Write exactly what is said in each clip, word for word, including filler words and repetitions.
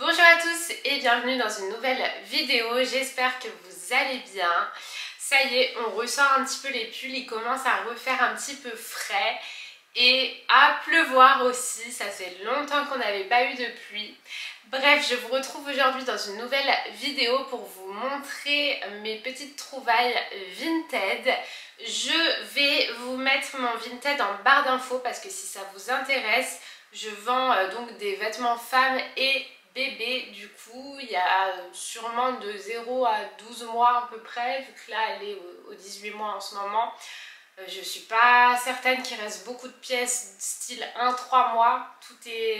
Bonjour à tous et bienvenue dans une nouvelle vidéo, j'espère que vous allez bien. Ça y est, on ressort un petit peu les pulls, il commence à refaire un petit peu frais et à pleuvoir aussi, ça fait longtemps qu'on n'avait pas eu de pluie. Bref, je vous retrouve aujourd'hui dans une nouvelle vidéo pour vous montrer mes petites trouvailles Vinted. Je vais vous mettre mon Vinted en barre d'infos parce que si ça vous intéresse, je vends euh, donc des vêtements femmes et bébés. Du coup, il y a sûrement de zéro à douze mois à peu près, vu que là elle est aux dix-huit mois en ce moment. Euh, je suis pas certaine qu'il reste beaucoup de pièces style un trois mois, tout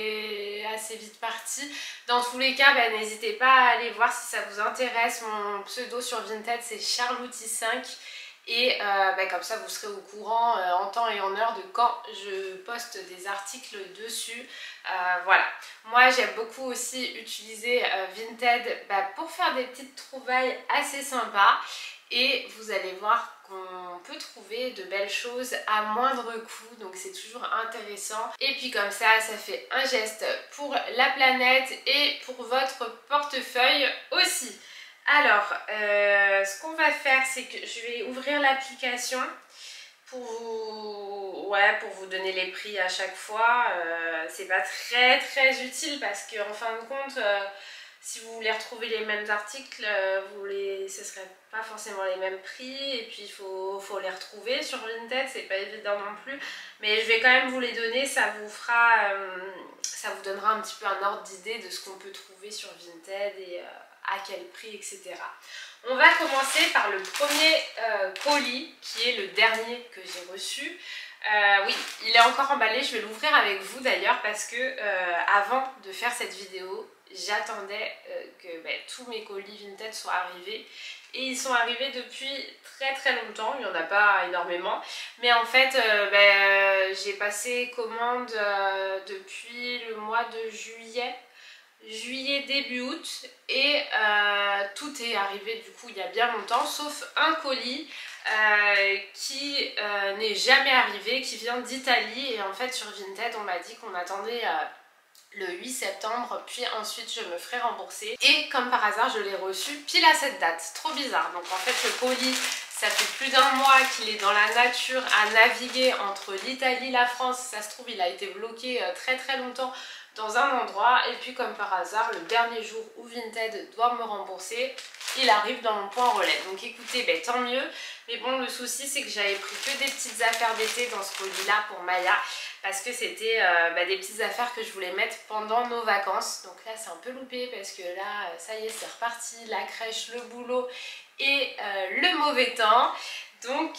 est assez vite parti. Dans tous les cas, bah, n'hésitez pas à aller voir si ça vous intéresse. Mon pseudo sur Vinted c'est Charlouti cinq. Et euh, bah, comme ça vous serez au courant euh, en temps et en heure de quand je poste des articles dessus. Euh, voilà, moi j'aime beaucoup aussi utiliser euh, Vinted bah, pour faire des petites trouvailles assez sympas. Et vous allez voir qu'on peut trouver de belles choses à moindre coût, donc c'est toujours intéressant. Et puis comme ça, ça fait un geste pour la planète et pour votre portefeuille aussi. Alors, euh, ce qu'on va faire, c'est que je vais ouvrir l'application pour vous, ouais, pour vous donner les prix à chaque fois. Euh, c'est pas très très utile parce qu'en fin de compte, euh, si vous voulez retrouver les mêmes articles, euh, vous les, ce ne serait pas forcément les mêmes prix. Et puis il faut, faut les retrouver sur Vinted, c'est pas évident non plus. Mais je vais quand même vous les donner, ça vous fera, euh, ça vous donnera un petit peu un ordre d'idée de ce qu'on peut trouver sur Vinted et euh, à quel prix, et cetera. On va commencer par le premier euh, colis, qui est le dernier que j'ai reçu. Euh, oui, il est encore emballé, je vais l'ouvrir avec vous d'ailleurs parce que euh, avant de faire cette vidéo, j'attendais euh, que ben, tous mes colis Vinted soient arrivés. Et ils sont arrivés depuis très très longtemps, il n'y en a pas énormément. Mais en fait, euh, ben, j'ai passé commande euh, depuis le mois de juillet. Juillet début août et euh, tout est arrivé du coup il y a bien longtemps sauf un colis euh, qui euh, n'est jamais arrivé, qui vient d'Italie. Et en fait sur Vinted on m'a dit qu'on attendait euh, le huit septembre, puis ensuite je me ferai rembourser. Et comme par hasard je l'ai reçu pile à cette date, trop bizarre. Donc en fait le colis, ça fait plus d'un mois qu'il est dans la nature à naviguer entre l'Italie et la France. Ça se trouve il a été bloqué euh, très très longtemps dans un endroit, et puis comme par hasard le dernier jour où Vinted doit me rembourser, il arrive dans mon point relais. Donc écoutez, ben, tant mieux. Mais bon, le souci c'est que j'avais pris que des petites affaires d'été dans ce colis là pour Maya, parce que c'était euh, ben, des petites affaires que je voulais mettre pendant nos vacances. Donc là c'est un peu loupé parce que là ça y est, c'est reparti, la crèche, le boulot et euh, le mauvais temps. Donc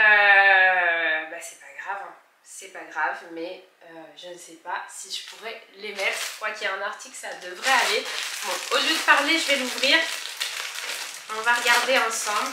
euh, ben, c'est pas grave hein. C'est pas grave, mais euh, je ne sais pas si je pourrais les mettre. Je crois qu'il y a un article, ça devrait aller. Bon, au lieu de parler, je vais l'ouvrir. On va regarder ensemble.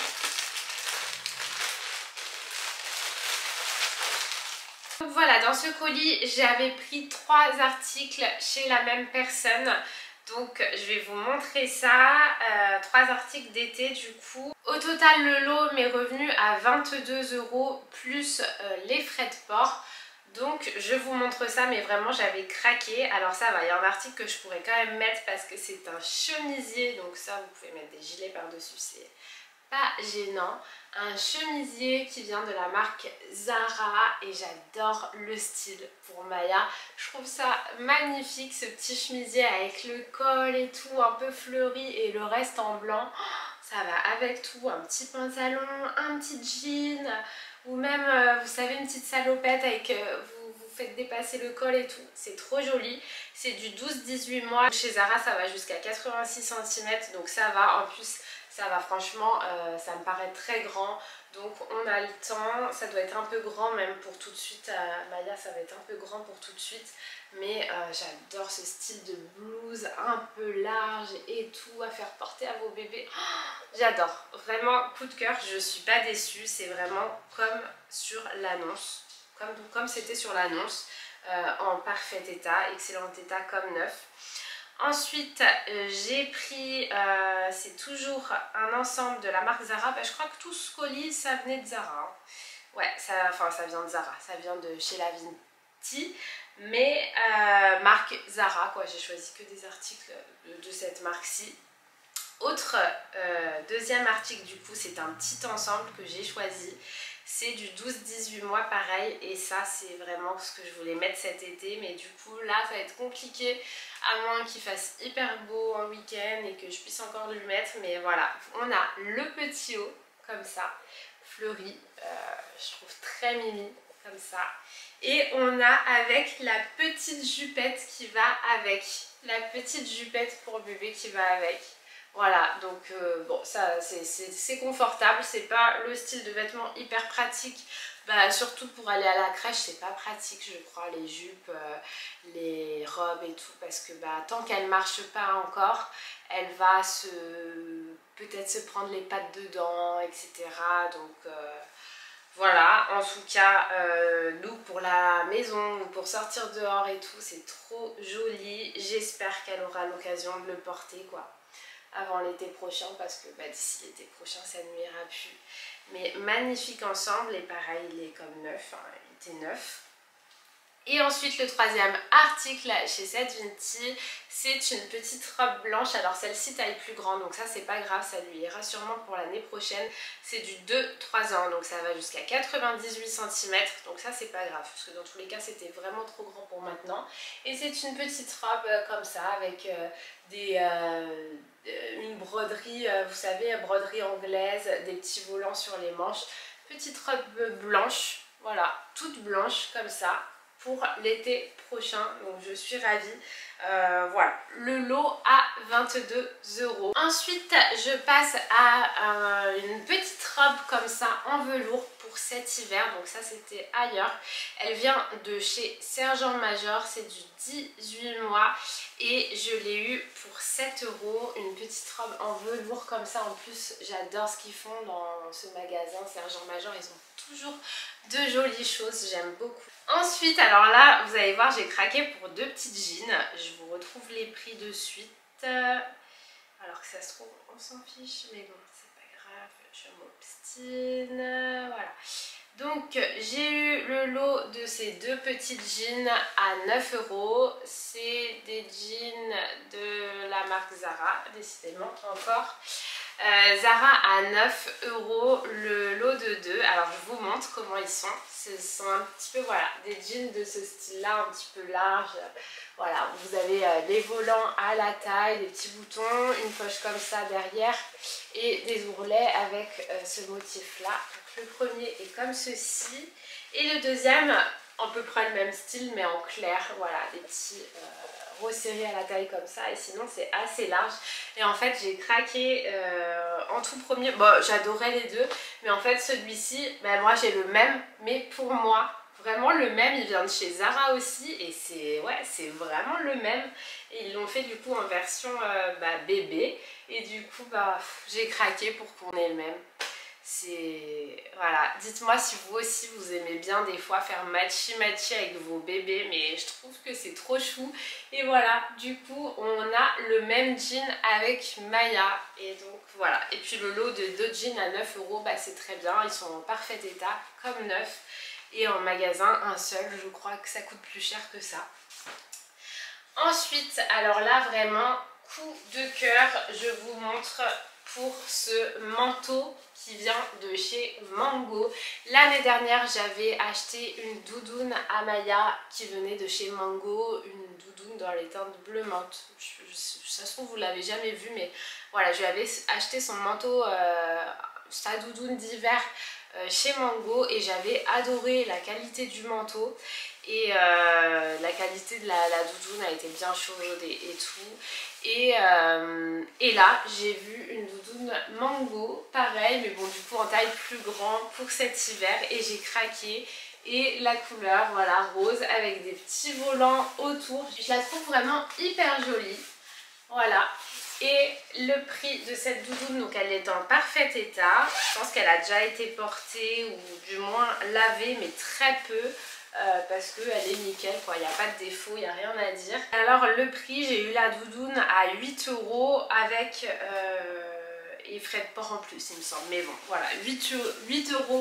Donc voilà, dans ce colis, j'avais pris trois articles chez la même personne. Donc je vais vous montrer ça, euh, trois articles d'été du coup. Au total le lot m'est revenu à vingt-deux euros plus euh, les frais de port. Donc je vous montre ça, mais vraiment j'avais craqué. Alors ça va, il y a un article que je pourrais quand même mettre parce que c'est un chemisier. Donc ça vous pouvez mettre des gilets par dessus, c'est pas gênant. Un chemisier qui vient de la marque Zara et j'adore le style pour Maya. Je trouve ça magnifique ce petit chemisier avec le col et tout un peu fleuri et le reste en blanc. Ça va avec tout, un petit pantalon, un petit jean ou même euh, vous savez une petite salopette avec euh, vous, vous faites dépasser le col et tout. C'est trop joli. C'est du douze dix-huit mois. Chez Zara ça va jusqu'à quatre-vingt-six centimètres donc ça va. En plus ça va franchement, euh, ça me paraît très grand, donc on a le temps. Ça doit être un peu grand même pour tout de suite, euh, Maya ça va être un peu grand pour tout de suite, mais euh, j'adore ce style de blouse un peu large et tout à faire porter à vos bébés. Oh, j'adore, vraiment coup de cœur, je suis pas déçue, c'est vraiment comme sur l'annonce, comme comme c'était sur l'annonce, euh, en parfait état, excellent état comme neuf. Ensuite, euh, j'ai pris, euh, c'est toujours un ensemble de la marque Zara. Bah, je crois que tout ce colis, ça venait de Zara. Hein. Ouais, ça, enfin, ça vient de Zara. Ça vient de chez La Vinti. mais euh, marque Zara quoi, j'ai choisi que des articles de, de cette marque-ci. Autre euh, deuxième article du coup, c'est un petit ensemble que j'ai choisi. C'est du douze dix-huit mois pareil, et ça c'est vraiment ce que je voulais mettre cet été, mais du coup là ça va être compliqué à moins qu'il fasse hyper beau en week-end et que je puisse encore le mettre. Mais voilà, on a le petit haut comme ça, fleuri, euh, je trouve très mimi comme ça, et on a avec la petite jupette qui va avec, la petite jupette pour bébé qui va avec. Voilà, donc euh, bon, ça c'est confortable, c'est pas le style de vêtements hyper pratique, bah, surtout pour aller à la crèche, c'est pas pratique je crois, les jupes, euh, les robes et tout, parce que bah, tant qu'elle marche pas encore, elle va se peut-être se prendre les pattes dedans, et cetera. Donc euh, voilà, en tout cas, euh, nous pour la maison ou pour sortir dehors et tout, c'est trop joli, j'espère qu'elle aura l'occasion de le porter quoi, avant l'été prochain, parce que bah, d'ici l'été prochain ça ne ira plus. Mais magnifique ensemble, et pareil il est comme neuf, hein, il était neuf. Et ensuite le troisième article chez Set Vinti, c'est une petite robe blanche. Alors celle-ci taille plus grande, donc ça c'est pas grave, ça lui ira sûrement pour l'année prochaine. C'est du deux trois ans, donc ça va jusqu'à quatre-vingt-dix-huit centimètres, donc ça c'est pas grave, parce que dans tous les cas c'était vraiment trop grand pour maintenant. Et c'est une petite robe euh, comme ça, avec euh, des, euh, une broderie, euh, vous savez, broderie anglaise, des petits volants sur les manches. Petite robe blanche, voilà, toute blanche comme ça, pour l'été prochain, donc je suis ravie. Euh, voilà, le lot à vingt-deux euros. Ensuite je passe à euh, une petite robe comme ça en velours pour cet hiver, donc ça c'était ailleurs. Elle vient de chez Sergent Major, c'est du dix-huit mois et je l'ai eu pour sept euros, une petite robe en velours comme ça. En plus j'adore ce qu'ils font dans ce magasin Sergent Major, ils ont toujours de jolies choses, j'aime beaucoup. Ensuite, alors là, vous allez voir, j'ai craqué pour deux petites jeans. Je vous retrouve les prix de suite. Alors que ça se trouve, on s'en fiche, mais bon, c'est pas grave, je m'obstine. Voilà. Donc, j'ai eu le lot de ces deux petites jeans à neuf euros. C'est des jeans de la marque Zara, décidément, encore. Euh, Zara à neuf euros le lot de deux. Alors je vous montre comment ils sont. Ce sont un petit peu, voilà, des jeans de ce style là, un petit peu large. Voilà, vous avez euh, les volants à la taille, des petits boutons, une poche comme ça derrière et des ourlets avec euh, ce motif là. Donc le premier est comme ceci et le deuxième à peu près le même style mais en clair. Voilà, des petits euh, resserrés à la taille comme ça, et sinon c'est assez large. Et en fait j'ai craqué euh, en tout premier, bon j'adorais les deux, mais en fait celui-ci, ben, moi j'ai le même, mais pour moi, vraiment le même, il vient de chez Zara aussi, et c'est ouais, c'est vraiment le même, et ils l'ont fait du coup en version euh, bah, bébé, et du coup bah, j'ai craqué pour qu'on ait le même. C'est... Voilà, dites-moi si vous aussi vous aimez bien des fois faire matchy matchy avec vos bébés, mais je trouve que c'est trop chou. Et voilà, du coup on a le même jean avec Maya, et donc voilà. Et puis le lot de deux jeans à neuf euros, bah, c'est très bien, ils sont en parfait état comme neuf, et en magasin un seul, je crois que ça coûte plus cher que ça. Ensuite, alors là vraiment coup de cœur, je vous montre pour ce manteau qui vient de chez Mango. L'année dernière j'avais acheté une doudoune à Maya qui venait de chez Mango, une doudoune dans les teintes bleu menthe. Je, je, ça se trouve vous l'avez jamais vu, mais voilà, je lui avais acheté son manteau, euh, sa doudoune d'hiver euh, chez Mango, et j'avais adoré la qualité du manteau. Et euh, la qualité de la, la doudoune a été bien chaude et, et tout. Et, euh, et là, j'ai vu une doudoune Mango, pareil, mais bon, du coup en taille plus grande pour cet hiver. Et j'ai craqué. Et la couleur, voilà, rose, avec des petits volants autour. Je la trouve vraiment hyper jolie. Voilà. Et le prix de cette doudoune, donc elle est en parfait état. Je pense qu'elle a déjà été portée, ou du moins lavée, mais très peu. Euh, parce qu'elle est nickel quoi, il n'y a pas de défaut, il n'y a rien à dire. Alors le prix, j'ai eu la doudoune à huit euros avec euh, et frais de port en plus il me semble, mais bon voilà, huit euros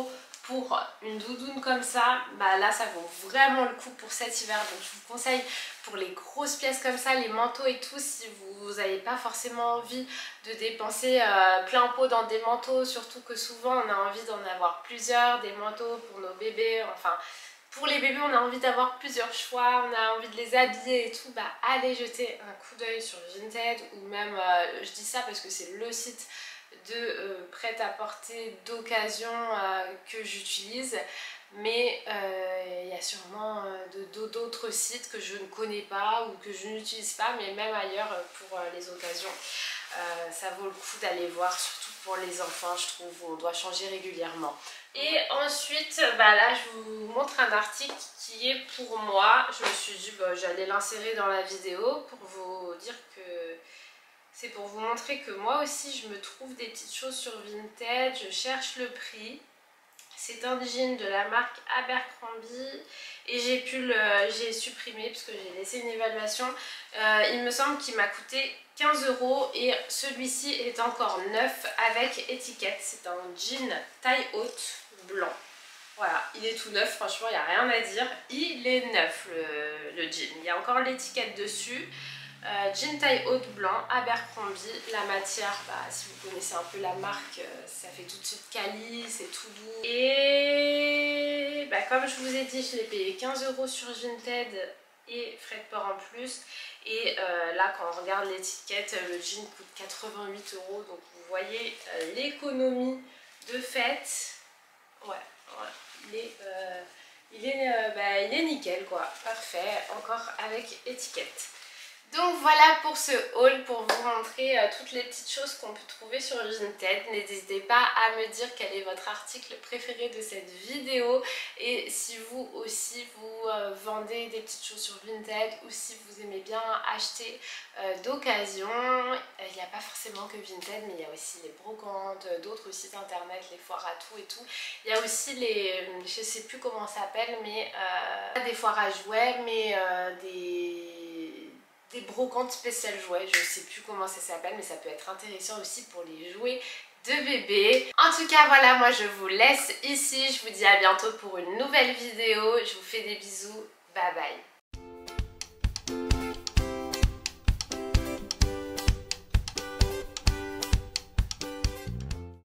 pour une doudoune comme ça, bah là ça vaut vraiment le coup pour cet hiver. Donc je vous conseille pour les grosses pièces comme ça, les manteaux et tout, si vous n'avez pas forcément envie de dépenser euh, plein pot dans des manteaux, surtout que souvent on a envie d'en avoir plusieurs, des manteaux pour nos bébés, enfin pour les bébés on a envie d'avoir plusieurs choix, on a envie de les habiller et tout, bah allez jeter un coup d'œil sur Vinted ou même, euh, je dis ça parce que c'est le site de euh, prêt-à-porter d'occasion euh, que j'utilise, mais euh, il y a sûrement euh, d'autres sites que je ne connais pas ou que je n'utilise pas, mais même ailleurs pour euh, les occasions. Euh, ça vaut le coup d'aller voir, surtout pour les enfants, je trouve, où on doit changer régulièrement. Et ensuite, bah là, je vous montre un article qui est pour moi. Je me suis dit, bah, j'allais l'insérer dans la vidéo pour vous dire que c'est pour vous montrer que moi aussi, je me trouve des petites choses sur Vinted. Je cherche le prix. C'est un jean de la marque Abercrombie et j'ai pu le j'ai supprimé parce que j'ai laissé une évaluation. Euh, il me semble qu'il m'a coûté quinze euros et celui-ci est encore neuf avec étiquette. C'est un jean taille haute blanc. Voilà, il est tout neuf, franchement il n'y a rien à dire. Il est neuf le, le jean. Il y a encore l'étiquette dessus. Euh, jean taille haute blanc, Abercrombie, la matière, bah, si vous connaissez un peu la marque, euh, ça fait tout de suite quali, c'est tout doux. Et bah, comme je vous ai dit, je l'ai payé quinze euros sur Vinted et frais de port en plus. Et euh, là, quand on regarde l'étiquette, le jean coûte quatre-vingt-huit euros, donc vous voyez euh, l'économie de fait. Ouais, ouais, il est, euh, il est, euh, bah, il est nickel quoi, parfait, encore avec étiquette. Donc voilà pour ce haul, pour vous montrer euh, toutes les petites choses qu'on peut trouver sur Vinted. N'hésitez pas à me dire quel est votre article préféré de cette vidéo et si vous aussi vous euh, vendez des petites choses sur Vinted ou si vous aimez bien acheter euh, d'occasion. Il n'y a pas forcément que Vinted, mais il y a aussi les brocantes, d'autres sites internet, les foires à tout et tout. Il y a aussi les, je sais plus comment ça s'appelle, mais euh, des foires à jouets, mais euh, des... des brocantes spéciales jouets, je sais plus comment ça s'appelle, mais ça peut être intéressant aussi pour les jouets de bébé. En tout cas voilà, moi je vous laisse ici, je vous dis à bientôt pour une nouvelle vidéo, je vous fais des bisous, bye bye.